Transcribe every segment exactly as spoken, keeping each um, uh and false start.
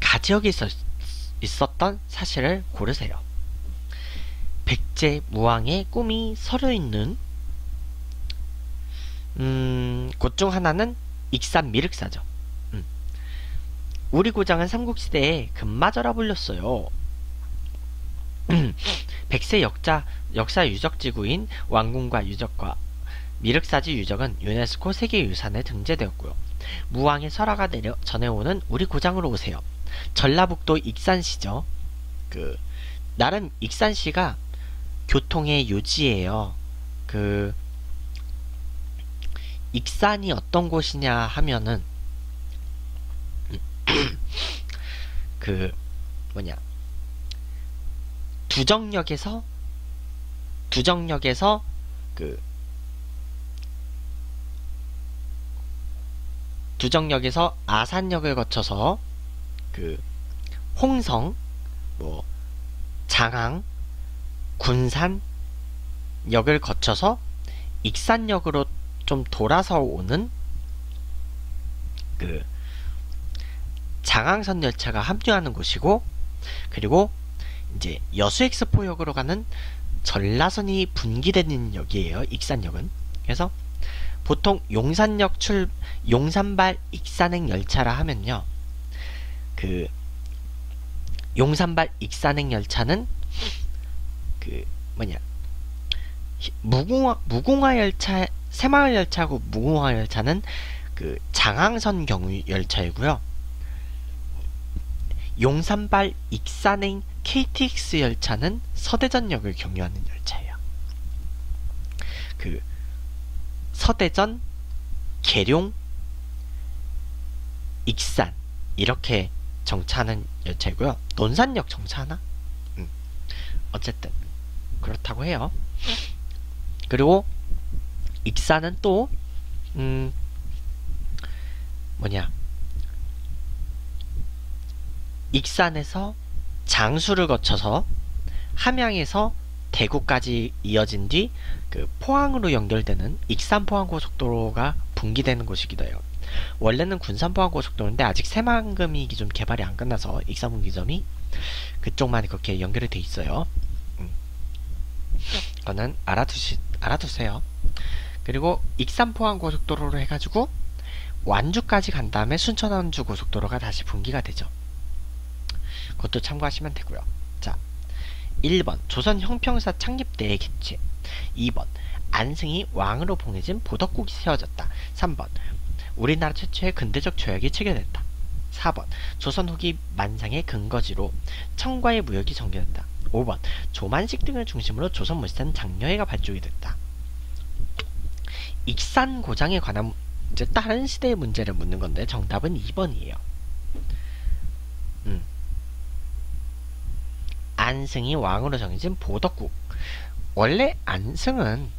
가지역에 있었, 있었던 사실을 고르세요. 백제 무왕의 꿈이 서려있는 음, 곳 중 하나는 익산 미륵사죠. 음. 우리 고장은 삼국시대의 금마저라 불렸어요. 백세 역자, 역사 유적지구인 왕궁과 유적과 미륵사지 유적은 유네스코 세계유산에 등재되었고요. 무왕의 설화가 내려 전해오는 우리 고장으로 오세요. 전라북도 익산시죠. 그 나름 익산시가 교통의 요지예요. 그 익산이 어떤 곳이냐 하면은 그 뭐냐 두정역에서 두정역에서 그 두정역에서 아산역을 거쳐서 그 홍성, 뭐 장항, 군산 역을 거쳐서 익산역으로 좀 돌아서 오는 그 장항선 열차가 합류하는 곳이고, 그리고 이제 여수엑스포역으로 가는 전라선이 분기되는 역이에요. 익산역은. 그래서 보통 용산역 출 용산발 익산행 열차라 하면요, 그 용산발 익산행 열차는 그 뭐냐 무궁화 무궁화 열차 새마을 열차하고 무궁화 열차는 그 장항선 경유 열차이고요. 용산발 익산행 케이티엑스 열차는 서대전역을 경유하는 열차예요. 그 서대전, 계룡, 익산 이렇게 정차하는 열차이고요. 논산역 정차하나? 음. 어쨌든 그렇다고 해요. 그리고 익산은 또 음, 뭐냐 익산에서 장수를 거쳐서 함양에서 대구까지 이어진 뒤 그 포항으로 연결되는 익산포항고속도로가 분기되는 곳이기도 해요. 원래는 군산포항고속도로인데 아직 새만금이 좀 개발이 안 끝나서 익산분기점이 그쪽만 그렇게 연결이 돼 있어요. 음. 그거는 알아두시, 알아두세요. 그리고 익산포항고속도로로 해가지고 완주까지 간 다음에 순천완주 고속도로가 다시 분기가 되죠. 그것도 참고하시면 되고요. 자, 일 번 조선 형평사 창립 때의 개최. 이 번 안승이 왕으로 봉해진 보덕국이 세워졌다. 삼 번 우리나라 최초의 근대적 조약이 체결됐다. 사 번 조선 후기 만상의 근거지로 청과의 무역이 전개됐다. 오 번 조만식 등을 중심으로 조선 물산 장려회가 발족이 됐다. 익산 고장에 관한 이제 다른 시대의 문제를 묻는 건데 정답은 이 번이에요. 음. 안승이 왕으로 정해진 보덕국. 원래 안승은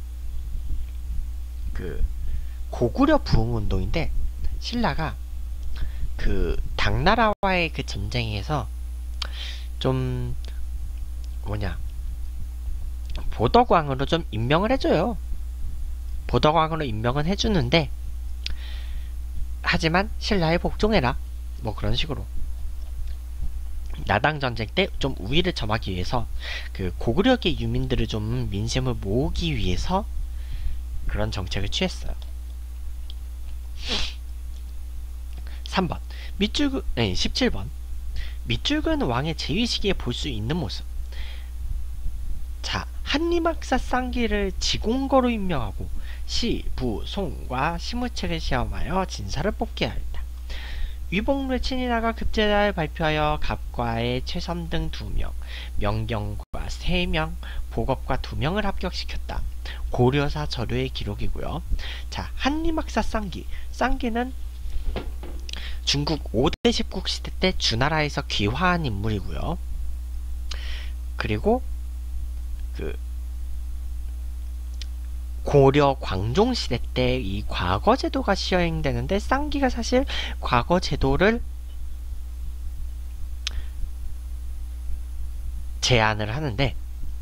그 고구려 부흥운동인데 신라가 그 당나라와의 그 전쟁에서 좀 뭐냐 보덕왕으로 좀 임명을 해줘요. 보덕왕으로 임명은 해주는데 하지만 신라에 복종해라 뭐 그런 식으로 나당 전쟁 때 좀 우위를 점하기 위해서 그 고구려계 유민들을 좀 민심을 모으기 위해서 그런 정책을 취했어요. 삼 번 밑줄 네, 십칠 번 밑줄그는 왕의 제위 시기에 볼 수 있는 모습. 자, 한림학사 쌍기를 지공거로 임명하고 시, 부, 송과 시무책을 시험하여 진사를 뽑게 하였다. 위복루의 친인아가 급제를 발표하여 갑과의 최섬 등 두 명, 명경과 세 명, 복업과 두 명을 합격시켰다. 고려사 저료의 기록이고요. 자, 한림학사 쌍기. 쌍기는 중국 오 대 십국 시대 때 주나라에서 귀화한 인물이고요. 그리고 그 고려 광종 시대 때 이 과거 제도가 시행되는데 쌍기가 사실 과거 제도를 제안을 하는데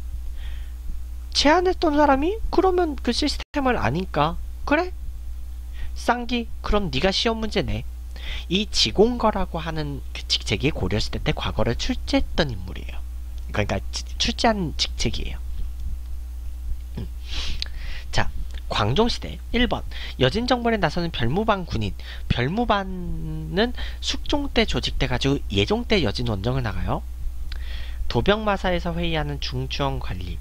제안했던 사람이 그러면 그 시스템을 아니까 그래? 쌍기 그럼 네가 시험 문제 내. 이 지공거라고 하는 그 직책이 고려시대 때 과거를 출제했던 인물이에요. 그러니까 지, 출제한 직책이에요. 음. 자, 광종시대 일 번 여진정벌에 나서는 별무반 군인. 별무반은 숙종 때 조직돼가지고 예종 때 여진 원정을 나가요. 도병마사에서 회의하는 중추원 관리.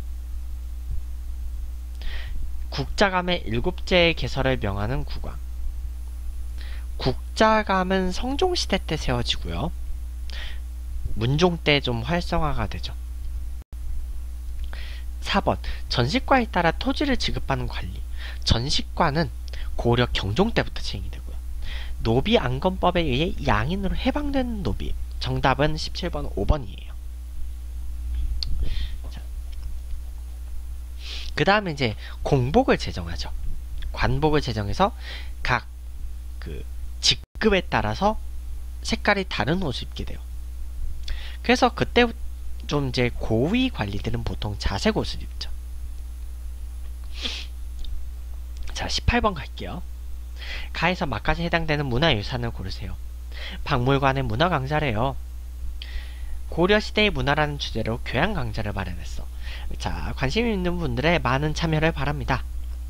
국자감의 일곱째 개설을 명하는 국왕. 국자감은 성종시대 때 세워지고요. 문종 때 좀 활성화가 되죠. 사 번 전식과에 따라 토지를 지급하는 관리. 전식과는 고려 경종 때부터 시행이 되고요. 노비 안건법에 의해 양인으로 해방되는 노비. 정답은 십칠 번 오 번이에요. 그 다음에 이제 공복을 제정하죠. 관복을 제정해서 각 그 직급에 따라서 색깔이 다른 옷을 입게 돼요. 그래서 그때 좀 이제 고위 관리들은 보통 자색 옷을 입죠. 자, 십팔 번 갈게요. 가에서 막까지 해당되는 문화유산을 고르세요. 박물관의 문화 강좌래요. 고려시대의 문화라는 주제로 교양 강좌를 마련했어. 자, 관심 있는 분들의 많은 참여를 바랍니다.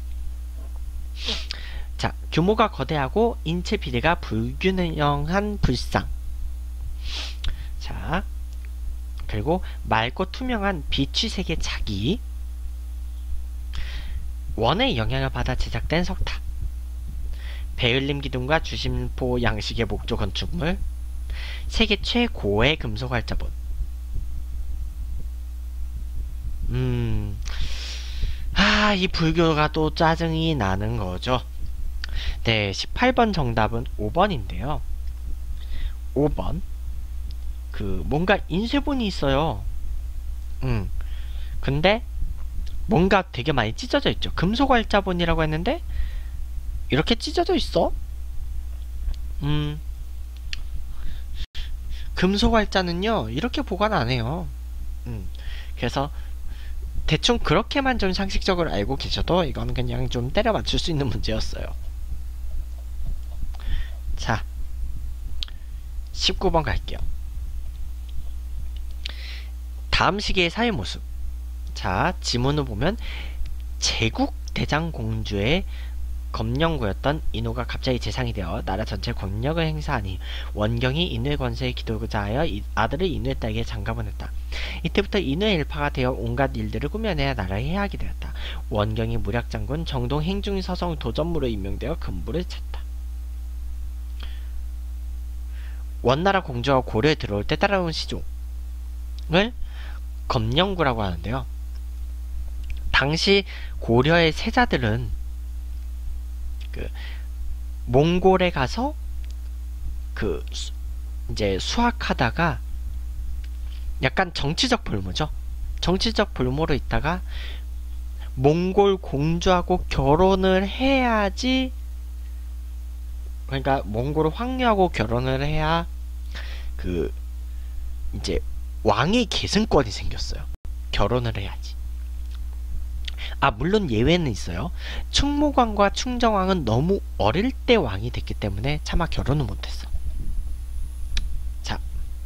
자, 규모가 거대하고 인체 비례가 불균형한 불상. 자, 그리고 맑고 투명한 비취색의 자기. 원의 영향을 받아 제작된 석탑. 배을림 기둥과 주심포 양식의 목조 건축물. 세계 최고의 금속 활자본. 음, 아, 이 불교가 또 짜증이 나는 거죠. 네, 십팔 번 정답은 오 번인데요. 오 번. 그, 뭔가 인쇄본이 있어요. 음, 근데, 뭔가 되게 많이 찢어져 있죠. 금속 활자본이라고 했는데, 이렇게 찢어져 있어? 음, 금속 활자는요, 이렇게 보관 안 해요. 음, 그래서, 대충 그렇게만 좀 상식적으로 알고 계셔도 이건 그냥 좀 때려 맞출 수 있는 문제였어요. 자, 십구 번 갈게요. 다음 시기의 사회 모습. 자, 지문을 보면 제국대장공주의 검령구였던 인호가 갑자기 재상이 되어 나라 전체 권력을 행사하니 원경이 인후의 권세에 기도하고자 하여 아들을 인후의 딸에게 장가보냈다. 이때부터 인후의 일파가 되어 온갖 일들을 꾸며내야 나라의 해하게 되었다. 원경이 무략장군 정동 행중 서성 도전무로 임명되어 근부를 찼다. 원나라 공주와 고려에 들어올 때 따라온 시종을 검령구라고 하는데요. 당시 고려의 세자들은 그 몽골에 가서 그 수, 이제 수학하다가 약간 정치적 볼모죠. 정치적 볼모로 있다가 몽골 공주하고 결혼을 해야지, 그러니까 몽골을 황류하고 결혼을 해야 그 이제 왕의 계승권이 생겼어요. 결혼을 해야지. 아, 물론 예외는 있어요. 충무광과 충정왕은 너무 어릴 때 왕이 됐기 때문에 차마 결혼을 못했어. 자,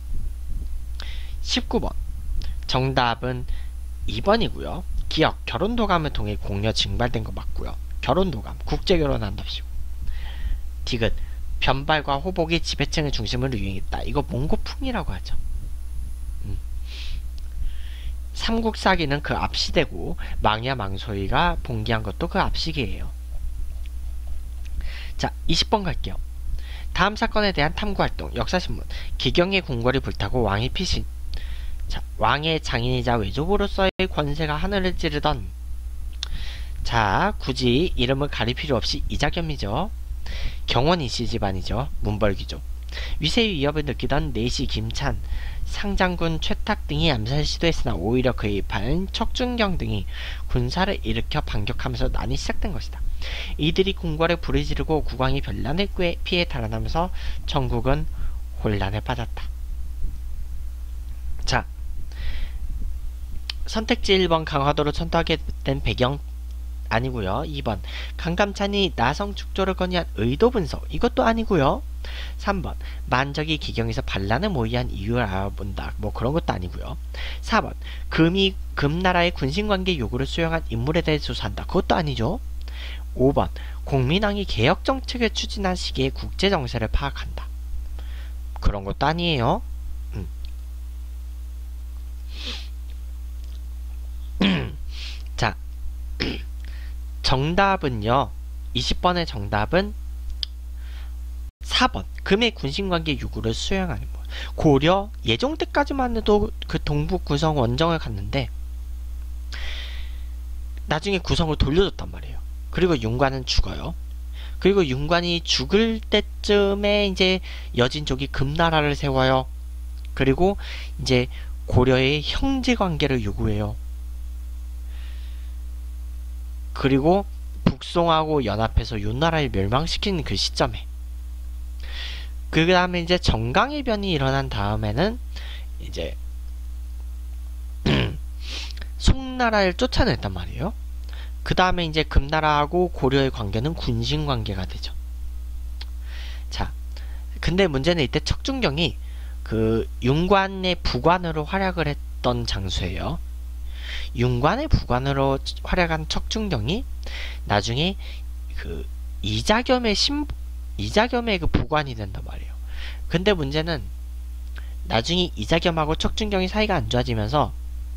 십구 번 정답은 이 번이고요. 기억, 결혼도감을 통해 공여 징발된 거 맞고요. 결혼도감, 국제결혼한답시고. 디귿, 변발과 호복이 지배층의 중심으로 유행했다. 이거 몽고풍이라고 하죠. 음. 삼국사기는 그 앞시대고 망야 망소이가 봉기한 것도 그 앞시기예요. 자, 이십 번 갈게요. 다음 사건에 대한 탐구활동. 역사신문. 기경의 궁궐이 불타고 왕이 피신. 자, 왕의 장인이자 외조부로서의 권세가 하늘을 찌르던. 자, 굳이 이름을 가릴 필요 없이 이자겸이죠. 경원이씨 집안이죠. 문벌귀족. 위세의 위협을 느끼던 내시 김찬, 상장군 최탁 등이 암살을 시도했으나 오히려 그의 발 척준경 등이 군사를 일으켜 반격하면서 난이 시작된 것이다. 이들이 궁궐에 불을 지르고 국왕이 별난을 피해 달아나면서 전국은 혼란에 빠졌다. 자, 선택지 일 번 강화도로 천도하게 된 배경. 아니고요. 이 번 강감찬이 나성 축조를 건의한 의도 분석. 이것도 아니고요. 삼 번 만적이 기경에서 반란을 모의한 이유를 알아본다. 뭐 그런 것도 아니고요. 사 번 금이 금나라의 군신관계 요구를 수용한 인물에 대해 조사한다. 그것도 아니죠. 오 번 공민왕이 개혁정책을 추진한 시기의 국제정세를 파악한다. 그런 것도 아니에요. 음. 자, 정답은요. 이십 번의 정답은 사 번 금의 군신관계 요구를 수용하는 것. 고려 예종 때까지만 해도 그 동북 구성 원정을 갔는데 나중에 구성을 돌려줬단 말이에요. 그리고 윤관은 죽어요. 그리고 윤관이 죽을 때쯤에 이제 여진족이 금나라를 세워요. 그리고 이제 고려의 형제 관계를 요구해요. 그리고 북송하고 연합해서 윤나라를 멸망시키는 그 시점에, 그 다음에 이제 정강이변이 일어난 다음에는 이제 송나라를 쫓아냈단 말이에요. 그 다음에 이제 금나라하고 고려의 관계는 군신 관계가 되죠. 자, 근데 문제는 이때 척준경이 그 윤관의 부관으로 활약을 했던 장소예요. 윤관의 부관으로 활약한 척준경이 나중에 그 이자겸의 신 이자겸의 그 부관이 된단 말이에요. 근데 문제는 나중에 이자겸하고 척준경이 사이가 안 좋아지면서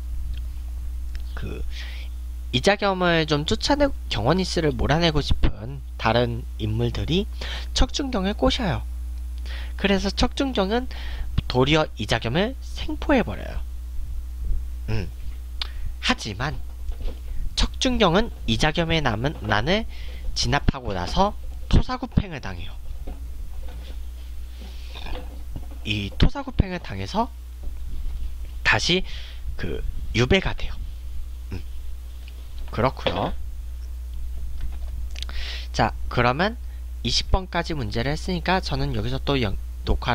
그 이자겸을 좀 쫓아내고 경원이스를 몰아내고 싶은 다른 인물들이 척준경을 꼬셔요. 그래서 척준경은 도리어 이자겸을 생포해버려요. 음. 하지만 척준경은 이자겸의 남은 난을 진압하고 나서 토사구팽을 당해요. 이 토사구팽을 당해서 다시 그 유배가 돼요. 음. 그렇고요. 자, 그러면 이십 번까지 문제를 했으니까 저는 여기서 또 영, 녹화